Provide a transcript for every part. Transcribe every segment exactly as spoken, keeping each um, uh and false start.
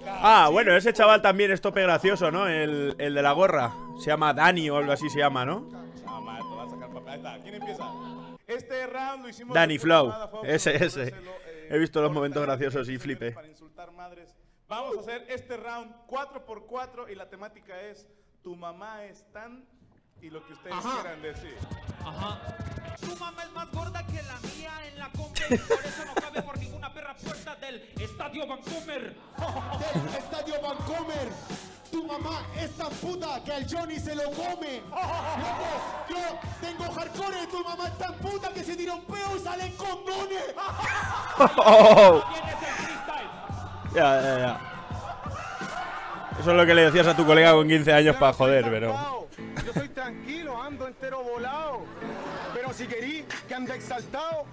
Ah, bueno, ese chaval también es tope gracioso, ¿no? El, el de la gorra. Se llama Dani o algo así se llama, ¿no? Ahí está, ¿quién empieza? Este round lo hicimos. Danny Flow, ese, ese. Eh, He visto los momentos graciosos y flipé. Para insultar madres. Vamos a hacer este round cuatro por cuatro y la temática es tu mamá es tan y lo que ustedes Ajá. quieran decir. Ajá. Tu mamá es más gorda que la mía en la Conver y por eso no cabe por ninguna perra puerta del Estadio Vancomer. Del Estadio Vancomer. Tu mamá es tan puta que al Johnny se lo come. Loco, yo tengo hardcore. Tu mamá es tan puta que se tira un peo y salen condones. Oh. Tienes el freestyle. Ya, ya, ya. Eso es lo que le decías a tu colega con quince años para joder, pero... Yo soy tranquilo, ando entero volado. Pero si querís que ande exaltado.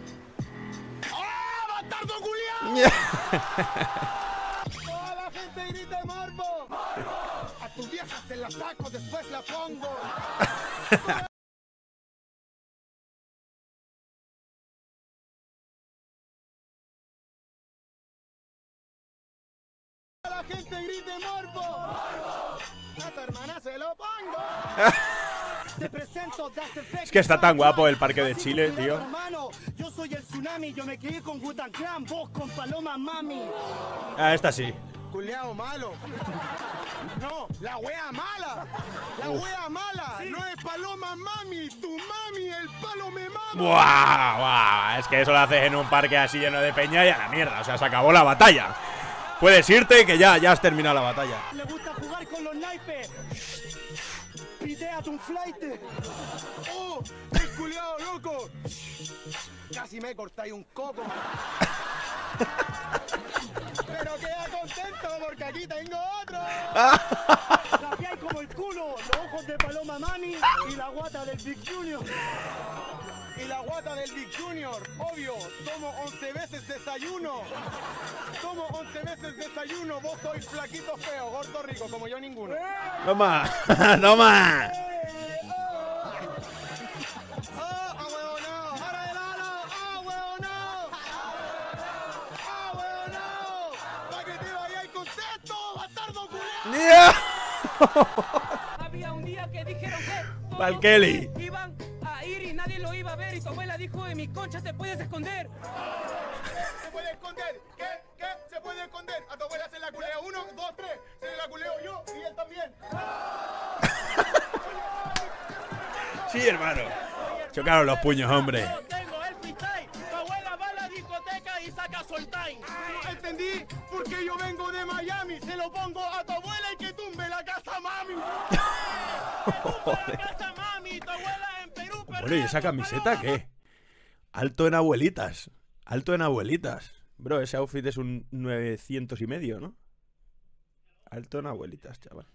¡Ah, bastardo culiao! Toda la gente grita morbo. A tu vieja se la saco, después la pongo. La gente grite morbo. A tu hermana se lo pongo. Te presento Es que está tan guapo el parque de Chile, tío. Hermano, yo soy el tsunami, yo me quedé con Wu-Tang Clan, vos con Paloma Mami. Ah, esta sí. Culeado malo. No, la wea mala. La wea mala. No es Paloma Mami, tu mami, el palo me mama. Buah, buah. Es que eso lo haces en un parque así lleno de peña y a la mierda. O sea, se acabó la batalla. Puedes irte que ya, ya has terminado la batalla. Le gusta jugar con los naipes. Pidéate un flight. ¡Oh! ¡El culiao loco! Casi me cortáis un coco. Pero queda contento porque aquí tengo otro. Cambiáis como el culo, los ojos de Paloma Mami y la guata del Big Junior. Y la guata del Big Junior, obvio, tomo once veces desayuno. Tomo once veces desayuno, vos sois flaquito feo, gordo rico, como yo ninguno. Toma, toma. Había un día que dijeron que Val Kelly. iban a ir y nadie lo iba a ver y tu abuela dijo en mi concha te puedes esconder. ¿Se puede esconder? ¿Qué? ¿Qué? ¿Se puede esconder? A tu abuela se la culeo uno, dos, tres. Se la culeo yo y él también. Sí, hermano. Chocaron los puños, hombre. Yo tengo el freestyle. Tu abuela va a la discoteca y saca soltime. No entendí porque yo vengo de Miami. Se lo pongo a tu abuela y que tumbe la casa mami. La casa mami, tu abuela en Perú. Bueno, ¿y esa camiseta qué? Alto en abuelitas. Alto en abuelitas. Bro, ese outfit es un novecientos y medio, ¿no? Alto en abuelitas, chaval.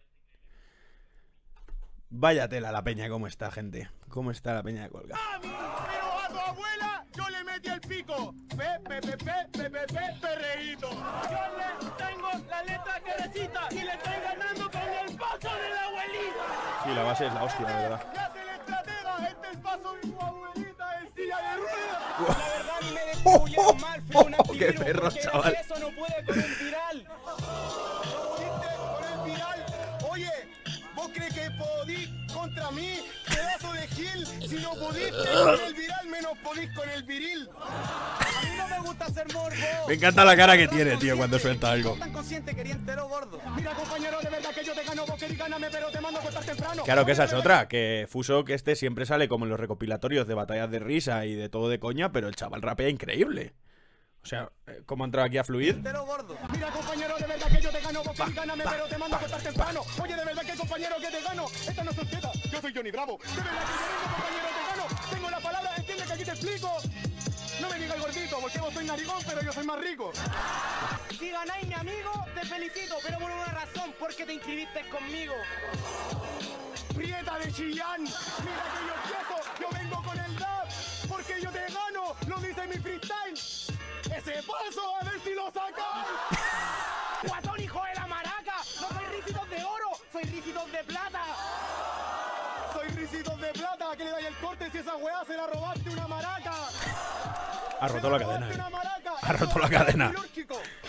Vaya tela la peña, cómo está, gente. Cómo está la peña de colga. Pero a tu abuela yo le metí el pico. Pe, pe, pe, pe, pe, pe, pe, perreíto. Yo le tengo la letra que recita y le estoy ganando con el paso de la abuelita. Sí, la base es la hostia, de verdad. Ya se le estratega, este es paso de tu abuelita en silla de ruedas. La verdad ni me distribuyeron mal, fue un Oh, qué antivirus, perro, porque chaval. eso no puede con el viral. ¿No pudiste con el viral? Oye, ¿vos crees que podís contra mí, pedazo de gil? Si no pudiste con el viral, menos podís con el viril. A mí no me gusta ser morbo. Me encanta la cara que tiene, tío, cuando suelta algo. Tan consciente quería entero gordo. Mira, compañero, de verdad que yo te gano, vos querís ganarme, pero te mando a acostar temprano. Claro que esa es otra, que Fuso que este siempre sale como en los recopilatorios de batallas de risa y de todo de coña, pero el chaval rapea increíble. O sea, ¿cómo ha entrado aquí a fluir? Entero gordo. Mira, compañero, de verdad que yo te gano, vos querís ganarme, pero te mando a acostar temprano. Oye, de verdad que, compañero, que te gano. Esta no es sociedad, yo soy Johnny Bravo. De verdad que yo vengo, compañero, te gano. Tengo la palabra, entiende que aquí te explico. No me digas el gordito, porque vos soy narigón, pero yo soy más rico. Si ganáis, mi amigo, te felicito, pero por una razón, porque te inscribiste conmigo. Prieta de Chillán, mira que yo empiezo, yo vengo con el rap, porque yo te gano, lo dice mi freestyle. Ese paso, a ver si lo sacáis. Guatón, hijo de la maraca, no soy ricitos de oro, soy ricitos de plata. Soy ricitos de plata, que le dais el corte si esa weá se la robaste una maraca. Ha roto la cadena, eh. Ha roto la cadena. Esto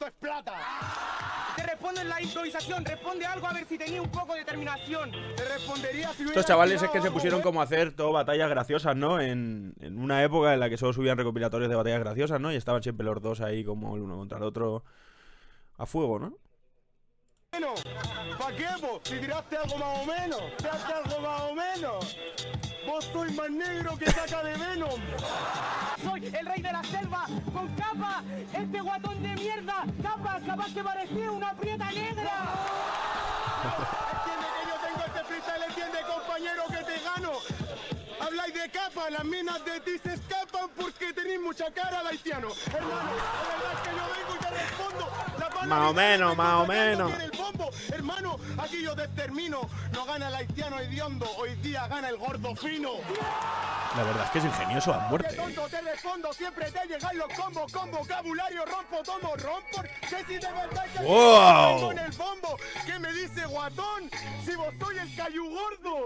esto es plata. Te respondo en la improvisación, responde algo a ver si tenía un poco de determinación. Te respondería si Estos chavales es que se pusieron como a hacer todo batallas graciosas, ¿no? En, en una época en la que solo subían recopilatorios de batallas graciosas, ¿no? Y estaban siempre los dos ahí como el uno contra el otro a fuego, ¿no? Bueno, ¿pa' qué vos? Si tiraste algo más o menos, tiraste algo más o menos. Vos sois más negro que saca de Venom. Soy el rey de la selva, con capa, este guatón de mierda, capa, capaz que parecía una prieta negra. Entiende que yo tengo este freestyle, entiende compañero que te gano. Habláis de capa, las minas de ti se escapan porque tenéis mucha cara de haitiano. Hermano, la verdad es que yo vengo y te respondo. Más o menos, más o menos. Hermano, aquí yo determino, no gana el haitiano hediondo, hoy día gana el gordo fino. La verdad es que es ingenioso a muerte. Qué tonto te respondo, siempre te llegan los combos, con vocabulario rompo, tomo, rompo. Que si de verdad que wow. tengo en el bombo, ¿qué me dice guatón? Si vos soy el cayu gordo.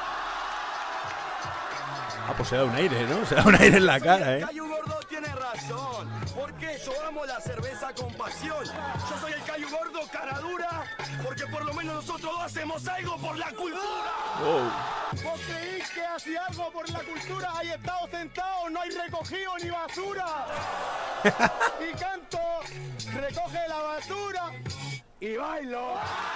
Ah, pues se da un aire, ¿no? Se da un aire en la cara, ¿eh? El Cayu Gordo tiene razón, porque yo amo la cerveza con pasión. Yo soy el Cayu Gordo, cara dura, porque por lo menos nosotros dos hacemos algo por la cultura. Wow. ¿Vos creís que hacía algo por la cultura? Ahí estado sentado, no hay recogido ni basura. Y canto, recoge la basura y bailo.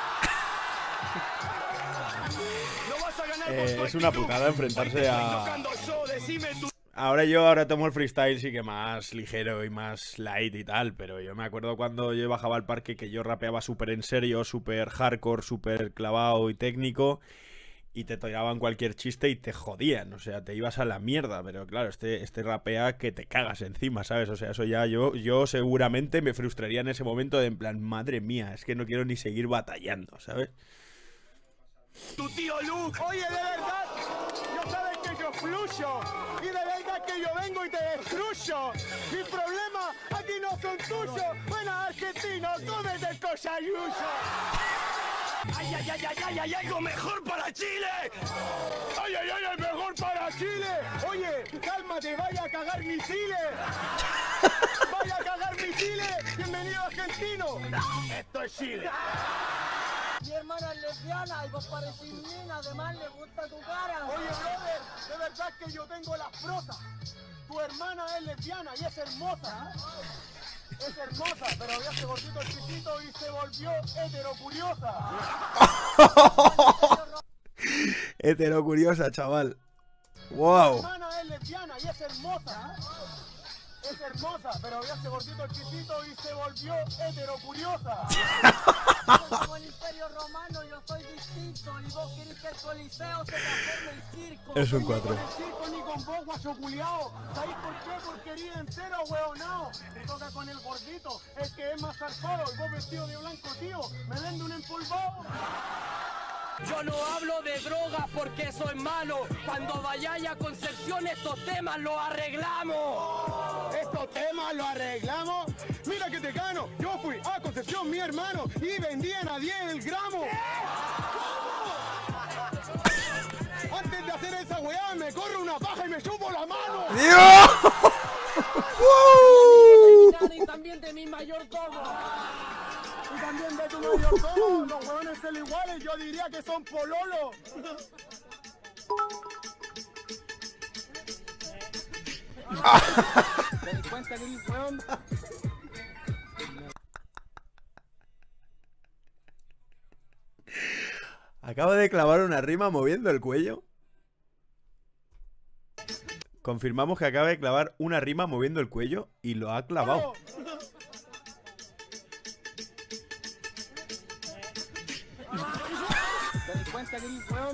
No vas a ganar Eh, con tu es una actitud. putada enfrentarse Hoy te a- estoy tocando yo, decime tú. Ahora yo ahora tomo el freestyle sí que más ligero y más light y tal, pero yo me acuerdo cuando yo bajaba al parque que yo rapeaba súper en serio, súper hardcore, súper clavado y técnico, y te tiraban cualquier chiste y te jodían, o sea, te ibas a la mierda, pero claro, este, este rapea que te cagas encima, ¿sabes? O sea, eso ya yo, yo seguramente me frustraría en ese momento de en plan, madre mía, es que no quiero ni seguir batallando, ¿sabes? Tu tío Luke. Oye, de verdad, yo sabes que yo fluyo. Y de verdad que yo vengo y te destruyo. Mi problema aquí no son tuyos. Buena argentino, cómete el cochayuyo. Ay, ay, ay, ay, ay, ay, algo mejor para Chile. Ay, ay, ay, ay, mejor para Chile. Oye, cálmate, vaya a cagar misiles. Vaya a cagar misiles. Bienvenido argentino. Esto es Chile. Mi hermana es lesbiana y vos parecís mina, además le gusta tu cara. Oye, brother, de verdad que yo tengo las prosas. Tu hermana es lesbiana y es hermosa. Es hermosa, pero había ese gordito el chiquito y se volvió heterocuriosa. Heterocuriosa, chaval. Tu Wow. hermana es lesbiana y es hermosa. Es hermosa, pero había ese gordito el chiquito y se volvió heterocuriosa. Como el Imperio Romano yo soy distinto y vos querés que el Coliseo se transforme en circo. Es un Ni cuatro. con el circo ni con vos, guacho culiao. ¿Sabéis por qué? Porque herí entero, hueonao. Te toca con el gordito, el que es más zarpado. Y vos vestido de blanco, tío, me vende un empolvado. Yo no hablo de drogas porque eso es malo. Cuando vayáis a Concepción estos temas los arreglamos. Estos temas los arreglamos. Mira que te gano. Yo fui a Concepción, mi hermano, y vendían a diez el gramo. Antes de hacer esa weá, me corre una paja y me chupo la mano. ¡Dios! Y también de mi mayordomo. Y también de tu mayordomo. Los hueones son iguales, yo diría que son pololos. ¿Te das cuenta que eres weón? Acaba de clavar una rima moviendo el cuello. Confirmamos que acaba de clavar una rima moviendo el cuello y lo ha clavado. ¿Te das cuenta que eres weón?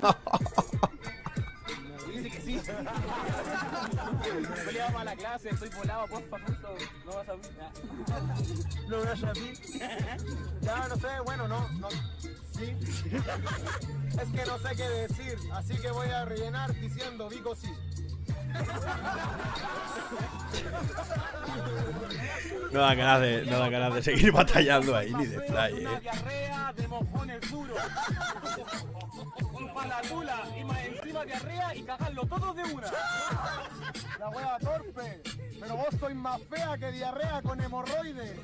Dice que sí. Peleamos a la clase, estoy volado, porfa, justo. No vas a ver. ¿Lo ves a ti? Ya, no sé, bueno, no, no. Sí. Es que no sé qué decir, así que voy a rellenar diciendo Vico sí. No da ganas de, no da ganas de seguir batallando ahí ni de fly, Una eh. diarrea de mojones duros. Para la tula y más encima diarrea y cagarlo todo de una. La wea torpe. Pero vos sois más fea que diarrea con hemorroides.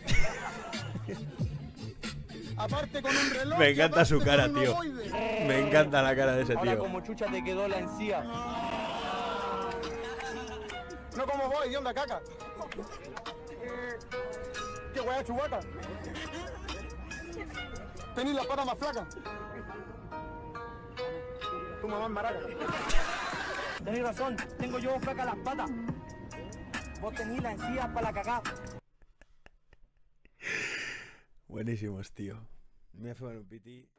Aparte con un reloj. Me encanta su cara, tío. Me encanta la cara de ese Ahora tío. como chucha te quedó la encía. No como vos, idiota caca. Eh, ¿Qué hueá chubaca? Tenís la pata más flaca. Tu mamá es maraca. Tenés razón, tengo yo flaca las patas. Vos tenés la encía para la cagá. Buenísimos, tío. Me fue un piti.